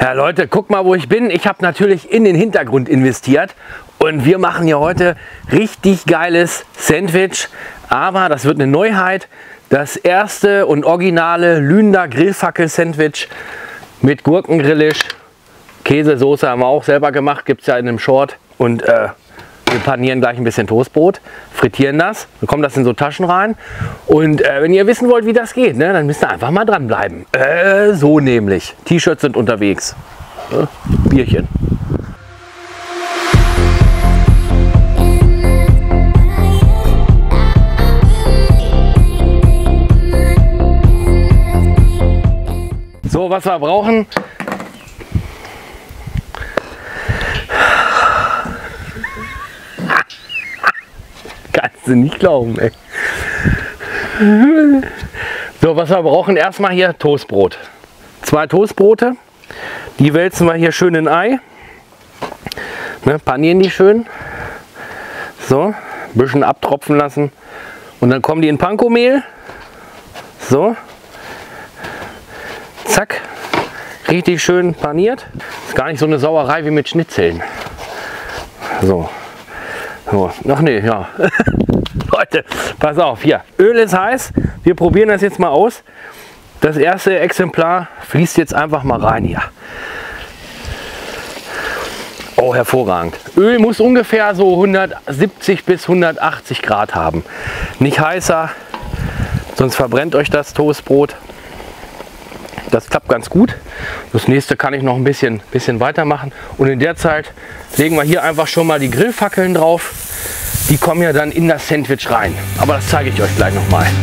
Ja Leute, guck mal, wo ich bin. Ich habe natürlich in den Hintergrund investiert und wir machen hier heute richtig geiles Sandwich. Aber das wird eine Neuheit. Das erste und originale Lüner Grillfackel-Sandwich mit Gurkengrillisch. Käsesoße haben wir auch selber gemacht, gibt es ja in einem Short. Und wir panieren gleich ein bisschen Toastbrot, frittieren das, dann kommt das in so Taschen rein. Und wenn ihr wissen wollt, wie das geht, ne, dann müsst ihr einfach mal dranbleiben. So nämlich. T-Shirts sind unterwegs. Bierchen. So, was wir brauchen. Kannst du nicht glauben, ey. So, was wir brauchen, erstmal hier Toastbrot. 2 Toastbrote. Die wälzen wir hier schön in Ei. Ne, panieren die schön. So, ein bisschen abtropfen lassen. Und dann kommen die in Panko-Mehl. So. Zack. Richtig schön paniert. Ist gar nicht so eine Sauerei wie mit Schnitzeln. So. So, ach nee, ja. Leute, pass auf, hier. Öl ist heiß. Wir probieren das jetzt mal aus. Das erste Exemplar fließt jetzt einfach mal rein hier. Oh, hervorragend. Öl muss ungefähr so 170 bis 180 Grad haben. Nicht heißer, sonst verbrennt euch das Toastbrot. Das klappt ganz gut. Das nächste kann ich noch ein bisschen weitermachen. Und in der Zeit legen wir hier einfach schon mal die Grillfackeln drauf. Die kommen ja dann in das Sandwich rein. Aber das zeige ich euch gleich noch mal.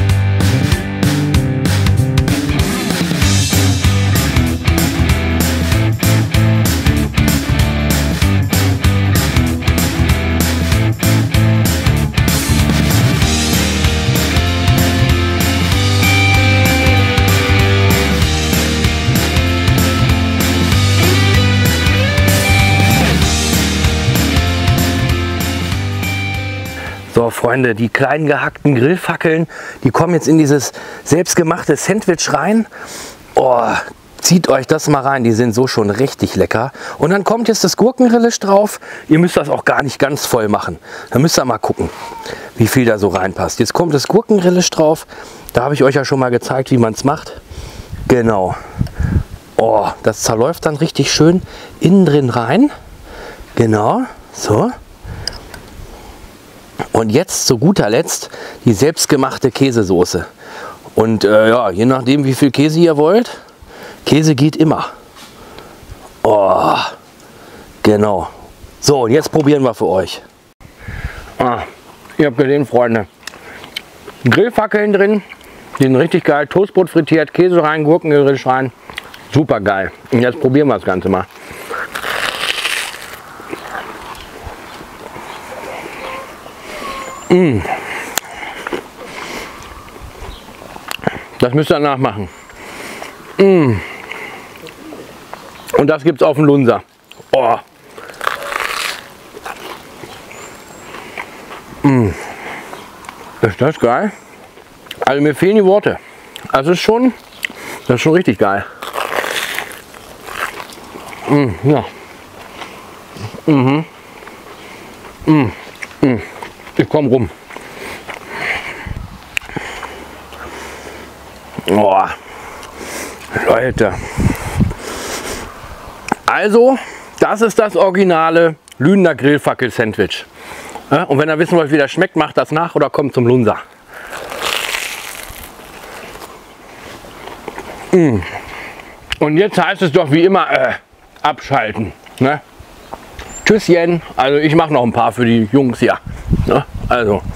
So Freunde, die kleinen gehackten Grillfackeln, die kommen jetzt in dieses selbstgemachte Sandwich rein. Oh, zieht euch das mal rein, die sind so schon richtig lecker. Und dann kommt jetzt das Gurkengrillisch drauf. Ihr müsst das auch gar nicht ganz voll machen. Da müsst ihr mal gucken, wie viel da so reinpasst. Jetzt kommt das Gurkengrillisch drauf. Da habe ich euch ja schon mal gezeigt, wie man es macht. Genau. Oh, das zerläuft dann richtig schön innen drin rein. Genau, so. Und jetzt zu guter Letzt die selbstgemachte Käsesoße. Und ja, je nachdem wie viel Käse ihr wollt, Käse geht immer. Oh, genau. So, und jetzt probieren wir für euch. Ihr habt gesehen, Freunde. Grillfackeln drin, die sind richtig geil. Toastbrot frittiert, Käse rein, Gurkengerisch rein. Super geil. Und jetzt probieren wir das Ganze mal. Das müsst ihr nachmachen. Und das gibt es auf dem Lunser. Oh. Ist das geil? Also mir fehlen die Worte. Das ist schon richtig geil. Ja. Ich komme rum. Oh, Leute. Also, das ist das originale Lüner Grillfackel-Sandwich. Ja, und wenn ihr wissen wollt, wie das schmeckt, macht das nach oder kommt zum Lunser. Und jetzt heißt es doch wie immer, abschalten. Ne? Tschüsschen. Also ich mache noch ein paar für die Jungs hier. Ne? Also.